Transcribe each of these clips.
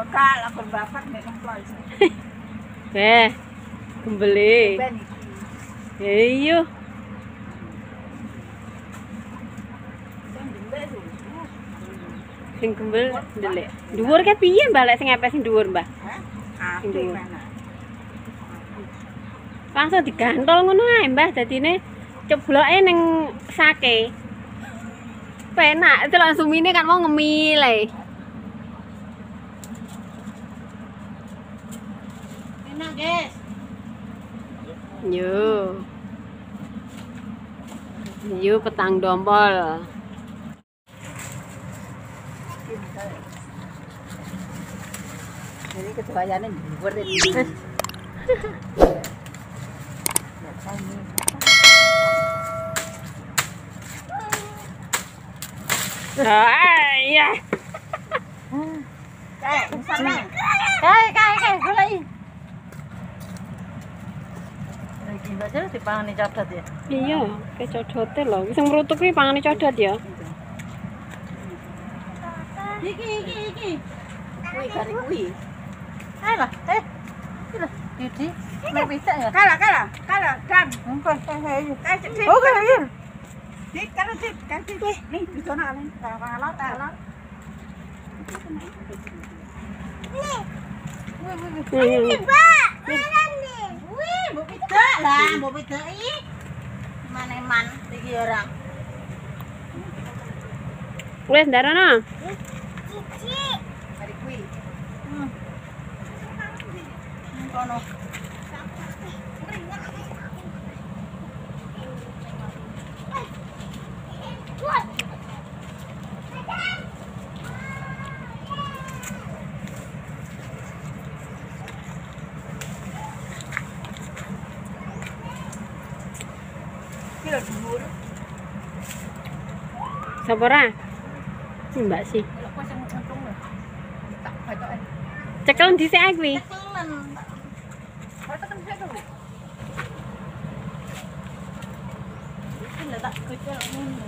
Kak, lapor bapak nek nempel. Kembali. Iya. Sing kembel ndelik. Dhuwur ke piye, Mbak? Lek sing epes sing dhuwur, Mbak? Sing dhuwur. Langsung digantol ngono ae, Mbah. Dadine cebloke ning sake. Penak, itu langsung mine kan mau ngemil ae. Enak, guys. Yo. Yo petang dompol. Jadi ketuayane dhuwur iki. Iya. Kayak misalnya. Kayak goleki. Iki baca dipangani codot ya. Iya, kecodote lho. Wis ngrutuk kuwi pangane codot ya. Iki. Kuwi kari kuwi. Ayo lah, iki lho. Didi, mek bisa ya. Kalah. Dan. Ayo. Kayak Oke, ayo. Dik, kalau dik, kasih dik. Nih, di sana nih. Kalau. Wih. Pak, mana nih? Wih, mbok pidak lah, mbok pidaki. Maneman iki orang. Wis ndarono. Kari kuwi. Kono. Kilo dhuwur. Sapa ora? Mbak sih. Kok sing untung lho. Tak bacoke. Cekel dhisik ae kuwi. Tekelan. Kok tekan sik to. Iki lho tak kecil ngono.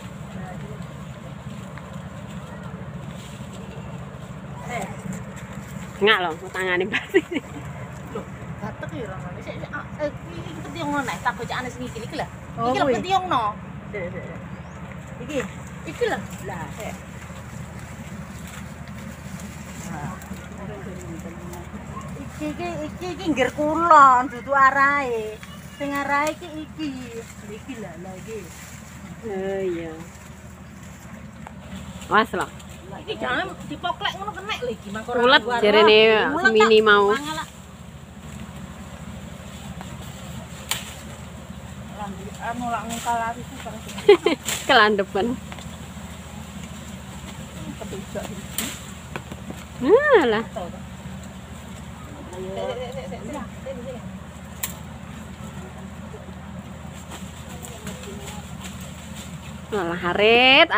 Ngak lho, tangane Mbak sih. Loh, gatek ya ora ngene. Sik iki petiung ngono nek tak bocane sing iki lho. Oh, Iki lho kuwi. petiung no. Iki lho. Lah, sik. Iki ngger kulon dudu arahe. Sing arahe iki. Iki lho iki. Oh iya. Was lho. Iki jangan dipoklek ngono kenek lho iki mangko. Ulet jarene semini mau. Anu lak ngkal itu terus. Kelandepan. Kebijak iki. Lah. Malah arit.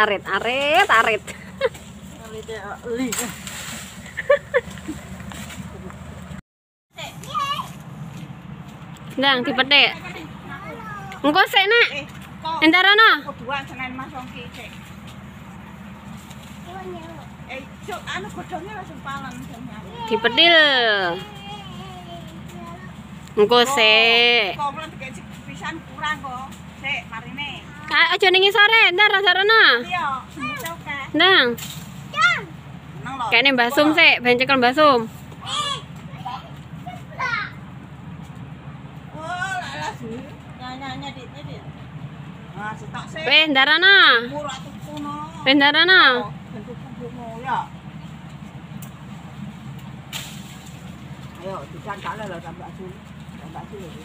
Ndang dipethik. Engko sik, Nak. Kok Endarono. keduan Senin Mas Ongki sik. Cuk, anu godhongnya langsung palen jane. Dipethil. Engko sik. Kok mulai dikek pisan kurang kok. Sik, marine. Aja ning sore, ndar ndarono. Iya, semuanya oke. Ndang. Nang lho. Kayaknya Mbak Sum sik, ben cekel Mbak Sum. Oh, lah sih. Nyanyi dit. Nah, setak sik. Weh, ndarono. Murah tuku no. Weh, ndarono. Bentuk kubumu ya. Ayo, dicangkale lho Mbak Sum. Mbak Sum lho.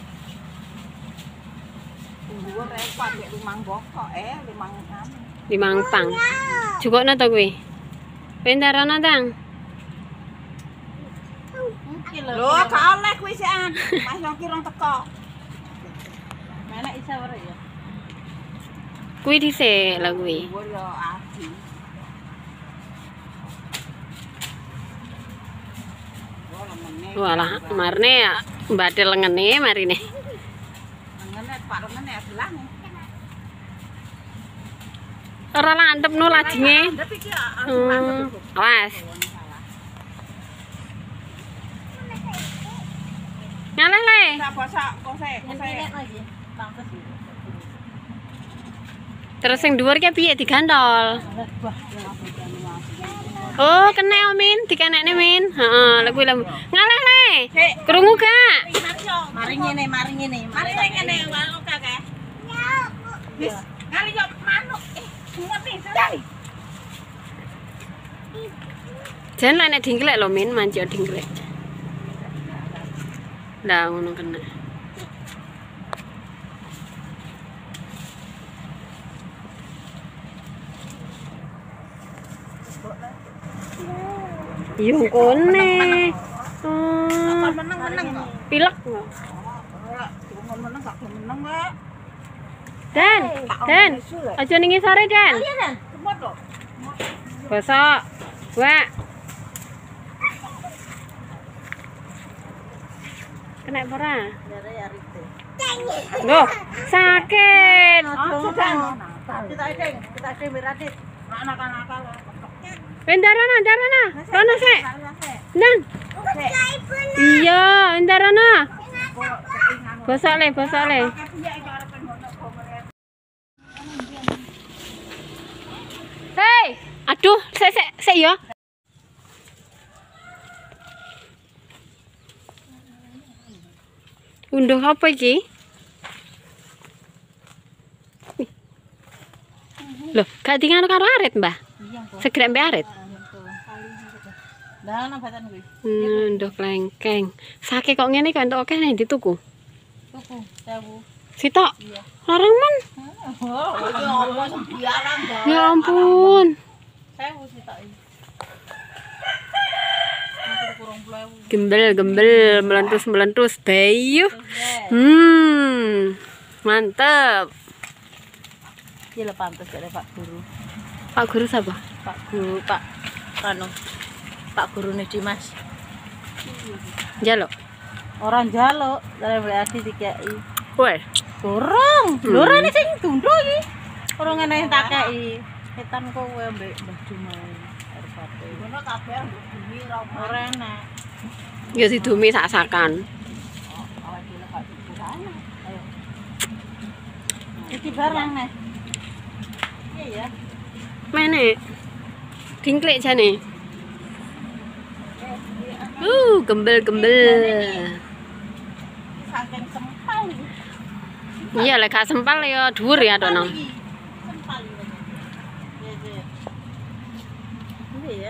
Dhuwur repot nek limang bokok limang anu. Limang pang. Jukokno to kuwi. Weh, ndarono, Tang. Iki lho. Lho, gak oleh kuwi sikan. Mas Yongki rong teko. Menek isa ora ya. Kuwi dhisik lho kuwi. Dhuwur yo adi. Walah, marne ya mbadel ngene marine. Ngene Pak Romen ya belah nih. Ora landep no lajenge. Tapi ki Awas. Ngalah le. Sak bosak, kosek. Ini lagi. Pantes. Terus sing dhuwur ki piye digantol? Wah, Oh, kena Min, dikenekne Min. Heeh, lha kuwi lho. Ngalah le. Krungu gak? mari ngene. Mari ngene, manuk kakek. Ya, wis. Kali yo manuk. Ngerti, sekali. Jan lek nek dingklek lho Min, manjuk dingklek. Lah ngono kena. Yung kone. Kon meneng kok. Pilek. Ora, kon meneng gak meneng wae. Dan. Aja ning sore, Dan. Iya, Dan. Semut lho. Bosok. Wak. Kena apa ora? Dari Arite. Loh, sakit. Kita ada Miradit. Anak-anak. Entarana. Rono sik. Dan. Iya, entarana. Bosok le. Hei, aduh, sik ya. Unduh apa iki? Loh, gak tinggal karo arit, Mbah. Segrek mbek arit. Dah nang batan kuwi. Unduh klengkeng. Sake kok ngene kok entuk akeh nek dituku. Tuku 1000. Sitok. Larang men. Ya ampun. 1000 sitok iki. Gembel, melentus bayu. Mantep. Iya pantes dari Pak Guru. Pak Guru siapa? Pak Guru nih Dimas. Jaluk. Orang jaluk dari berarti dikai. Weh. Dorong. Loro ini sing tunduk iki. Orang ngene tak kei. Setan kowe mbek Mbah Dumai. Arepate. Ngono kabeh mbok bumi ora enak. Ya didumi sak-sakan. Iki barang nih. Iya ya. Mene. Dingklek jane. Gembel. Saking sempal. Iya lek gak sempal ya dhuwur ya dono. Sempal iki. Iya. Ini ya.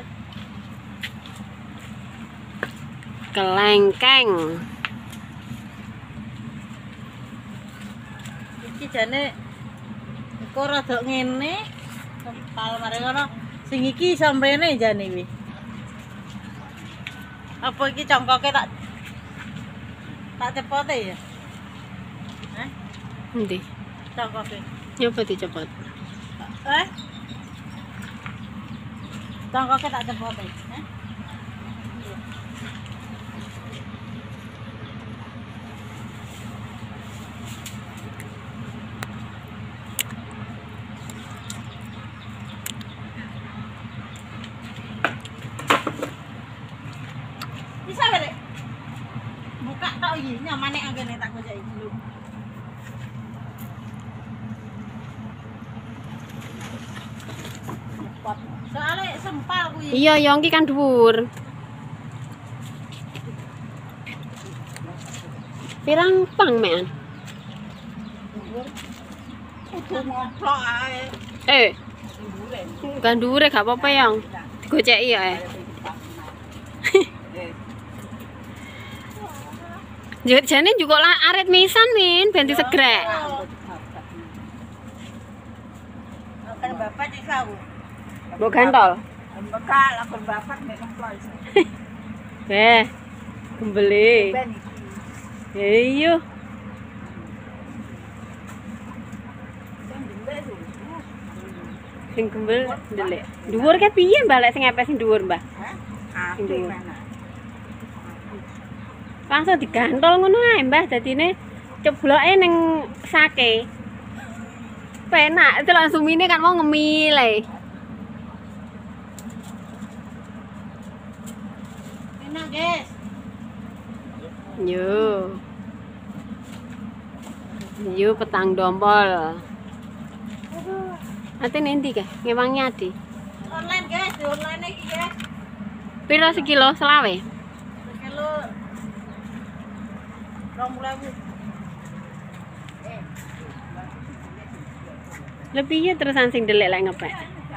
Kelengkeng. Iki jane kok rada ngene. Sempal mari ngono. Sing iki sampene jane iki. Apa iki congkoke tak cepote ya? Hah? Endi? Congkoke. Nyoba dicepot. Congkoke tak cepote, hah? Bisa bere. Buka tok iki, nyamane anggene tak gojeki dulu. Soale sempal kuwi. Iya, yongki kan dhuwur. Pirang pang mean? Kudu ngoplok ae. Kan dhuwure gak apa-apa, Yang. Digoceki ya. Jane juga lah arit misan Min, ben disegrek. Kan bapak disau. Mbok gantol. Bekal lapor bapak nek kemploy. Gembeli. Ben iki. Iya. Sing gembel ndelik. Dhuwur ke piye, Mbah, lek sing epes sing dhuwur, Mbah? Apik mana. Langsung digantol ngono ae, Mbah, dadine cebloke ning sake. Penak, itu langsung mine kan mau ngemile. Enak, guys. Yo. Yo petang dompol. Ate nanti kah? Ngewangnya di. Online guys, di online iki guys. Piro sekilo selawe? Sekilo 20.000. Lebih ya terusan sing delik lek ngepek.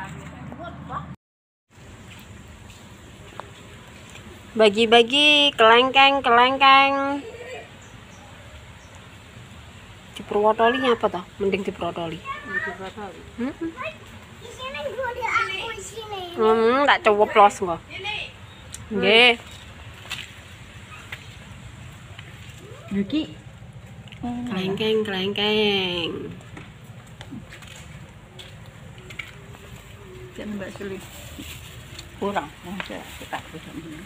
Bagi-bagi kelengkeng. Diperwotoli apa toh? Mending diperwotoli. Tak coplos kok. Nggih. Iki Kelengkeng. Jangan Mbak Suli. Kurang, saya tak bisa ini.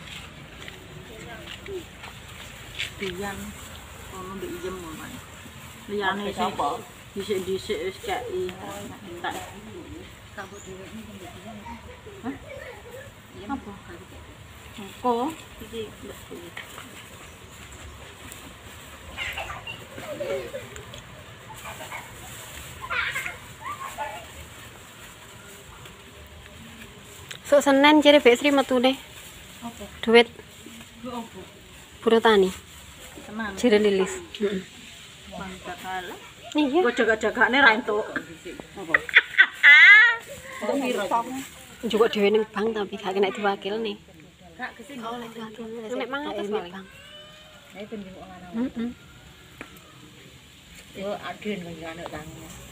Dian, ono mbek ijem ngono. Liyane sapa? Dhisik-dhisik wis kei. Tak kabut dhewe iki mbek Dian. Hah? Apa? Kok iki Mbak Suli. Sok Senin jare Mbak Sri metune. Apa? Duit Ku opo? buru tani. Tenan. Jare lilis. Mantap kalah. Iya. Kok jaga-jagane ra entuk. Apa? Kok piro? Juga dhewe ning bank tapi gak kena diwakil nih. Kak kesini. Oleh diwakil. Nek mangatus paling. Ayo penjenguk ngono. Heeh. Yo agen kanggo anak tangan.